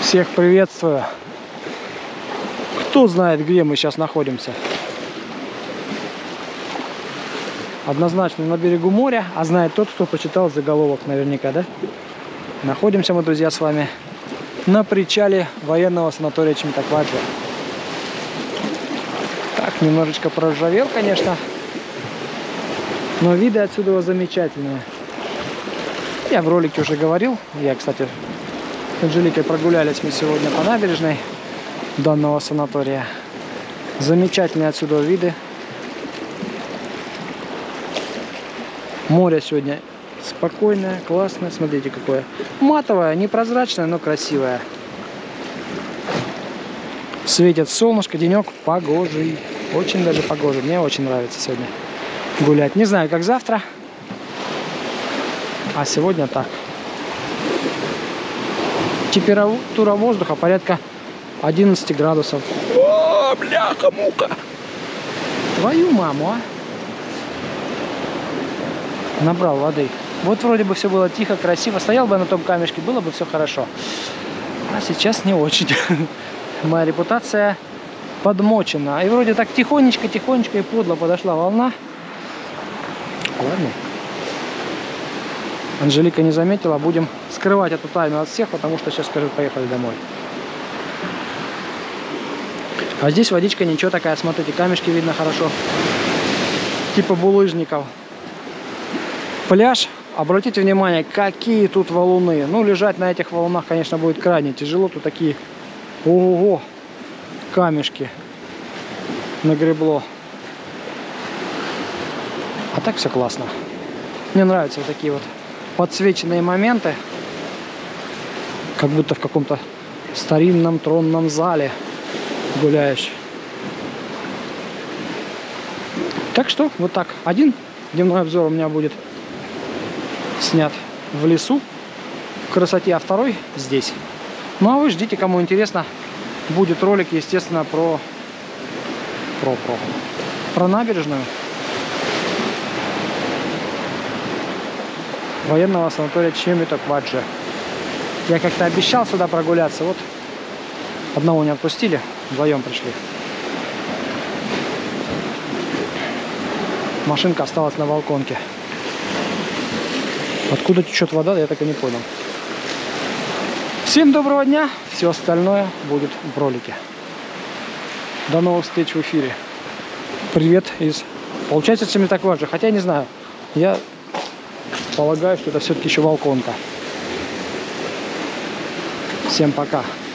Всех приветствую. Кто знает, где мы сейчас находимся? Однозначно на берегу моря, а знает тот, кто прочитал заголовок наверняка, да? Находимся мы, друзья, с вами на причале военного санатория Чимтакваджа. Так, немножечко проржавел, конечно, но виды отсюда замечательные. Я в ролике уже говорил, кстати, с Анжеликой прогулялись мы сегодня по набережной данного санатория. Замечательные отсюда виды. Море сегодня спокойное, классное. Смотрите, какое матовое, непрозрачное, но красивое. Светит солнышко, денек погожий. Очень даже погожий. Мне очень нравится сегодня гулять. Не знаю, как завтра, а сегодня так. Температура воздуха порядка 11 градусов. О, бляха-мука! Твою маму, а! Набрал воды. Вот вроде бы все было тихо, красиво. Стоял бы на том камешке, было бы все хорошо. А сейчас не очень. Моя репутация подмочена. И вроде так тихонечко и подло подошла волна. Ладно. Анжелика не заметила. Будем скрывать эту тайну от всех, потому что сейчас скажут, поехали домой. А здесь водичка ничего такая. Смотрите, камешки видно хорошо. Типа булыжников. Пляж. Обратите внимание, какие тут валуны. Ну, лежать на этих валунах, конечно, будет крайне тяжело. Тут такие, ого, камешки нагребло. А так все классно. Мне нравятся вот такие вот подсвеченные моменты. Как будто в каком-то старинном тронном зале гуляешь. Так что, вот так. Один дневной обзор у меня будет снят в лесу в красоте, а второй здесь. Ну а вы ждите, кому интересно, будет ролик, естественно, про набережную военного санатория Чимтакваджа. Я как-то обещал сюда прогуляться, вот одного не отпустили, вдвоем пришли. Машинка осталась на балконке. Откуда течет вода, я так и не понял. Всем доброго дня. Все остальное будет в ролике. До новых встреч в эфире. Привет из, получается, Чимтакваджа. Хотя я не знаю. Я полагаю, что это все-таки еще балконка. Всем пока.